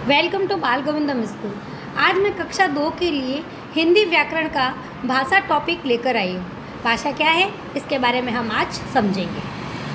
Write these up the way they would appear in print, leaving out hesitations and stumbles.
Welcome to बाल गोविंदम school. आज मैं कक्षा 2 के लिए हिंदी व्याकरण का भाषा टॉपिक लेकर आई हूँ। भाषा क्या है इसके बारे में हम आज समझेंगे।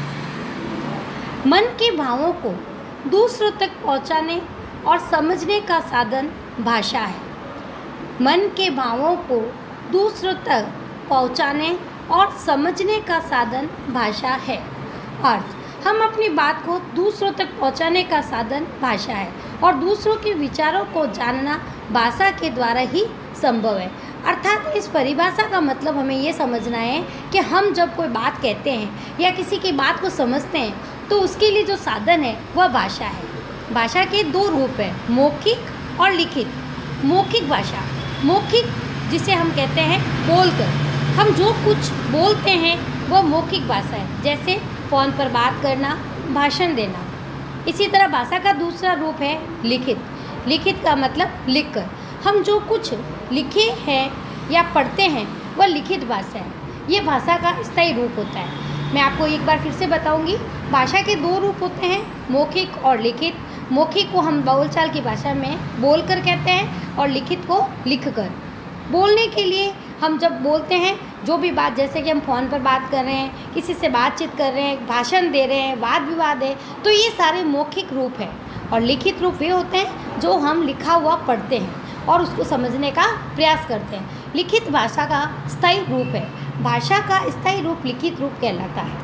मन के भावों को दूसरों तक पहुँचाने और समझने का साधन भाषा है। मन के भावों को दूसरों तक पहुँचाने और समझने का साधन भाषा है। अर्थ, हम अपनी बात को दूसरों तक पहुंचाने का साधन भाषा है और दूसरों के विचारों को जानना भाषा के द्वारा ही संभव है। अर्थात इस परिभाषा का मतलब हमें ये समझना है कि हम जब कोई बात कहते हैं या किसी की बात को समझते हैं तो उसके लिए जो साधन है वह भाषा है। भाषा के दो रूप हैं, मौखिक और लिखित। मौखिक भाषा, मौखिक जिसे हम कहते हैं बोलकर, हम जो कुछ बोलते हैं वह मौखिक भाषा है। जैसे फ़ोन पर बात करना, भाषण देना। इसी तरह भाषा का दूसरा रूप है लिखित। लिखित का मतलब लिखकर, हम जो कुछ लिखे हैं या पढ़ते हैं वह लिखित भाषा है। ये भाषा का स्थायी रूप होता है। मैं आपको एक बार फिर से बताऊंगी। भाषा के दो रूप होते हैं, मौखिक और लिखित। मौखिक को हम बोलचाल की भाषा में बोलकर कहते हैं और लिखित को लिखकर। बोलने के लिए हम जब बोलते हैं जो भी बात, जैसे कि हम फ़ोन पर बात कर रहे हैं, किसी से बातचीत कर रहे हैं, भाषण दे रहे हैं, वाद विवाद है, तो ये सारे मौखिक रूप हैं। और लिखित रूप वे होते हैं जो हम लिखा हुआ पढ़ते हैं और उसको समझने का प्रयास करते हैं। लिखित भाषा का स्थायी रूप है। भाषा का स्थायी रूप लिखित रूप कहलाता है।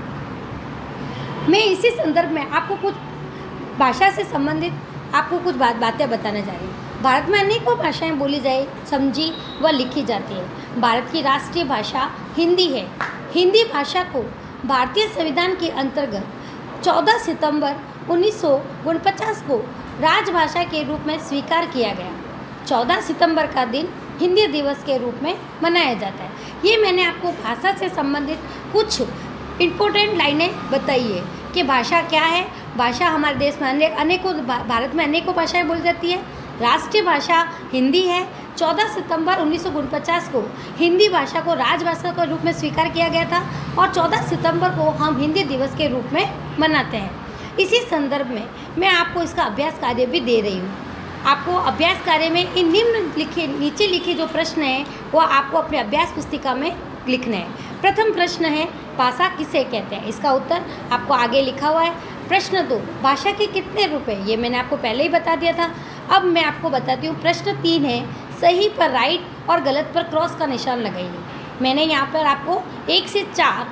मैं इसी संदर्भ में आपको कुछ भाषा से संबंधित आपको कुछ बातें बताने जा रही हूँ। भारत में अनेकों भाषाएं बोली जाए, समझी व लिखी जाती है। भारत की राष्ट्रीय भाषा हिंदी है। हिंदी भाषा को भारतीय संविधान के अंतर्गत 14 सितंबर 1949 को राजभाषा के रूप में स्वीकार किया गया। 14 सितंबर का दिन हिंदी दिवस के रूप में मनाया जाता है। ये मैंने आपको भाषा से संबंधित कुछ इम्पोर्टेंट लाइनें बताई है कि भाषा क्या है। भाषा हमारे देश में भारत में अनेकों भाषाएँ बोली जाती है। राष्ट्रीय भाषा हिंदी है। 14 सितंबर 1949 को हिंदी भाषा को राजभाषा के रूप में स्वीकार किया गया था और 14 सितंबर को हम हिंदी दिवस के रूप में मनाते हैं। इसी संदर्भ में मैं आपको इसका अभ्यास कार्य भी दे रही हूँ। आपको अभ्यास कार्य में इन नीचे लिखे जो प्रश्न हैं वो आपको अपने अभ्यास पुस्तिका में लिखने हैं। प्रथम प्रश्न है, भाषा किसे कहते हैं? इसका उत्तर आपको आगे लिखा हुआ है। प्रश्न 2, भाषा के कितने रूप हैं? ये मैंने आपको पहले ही बता दिया था। अब मैं आपको बताती हूँ। प्रश्न 3 है, सही पर राइट और गलत पर क्रॉस का निशान लगाइए। मैंने यहाँ पर आपको 1 से 4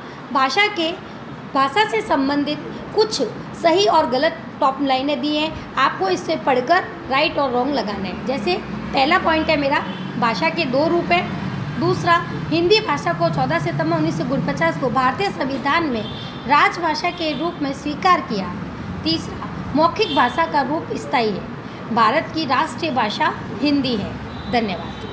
भाषा से संबंधित कुछ सही और गलत टॉप लाइनें दी हैं। आपको इससे पढ़कर राइट और रॉन्ग लगाना है। जैसे पहला पॉइंट है मेरा, भाषा के दो रूप हैं। दूसरा, हिंदी भाषा को 14 सितंबर 1949 को भारतीय संविधान में राजभाषा के रूप में स्वीकार किया। तीसरा, मौखिक भाषा का रूप स्थायी है। भारत की राष्ट्रीय भाषा हिंदी है। धन्यवाद।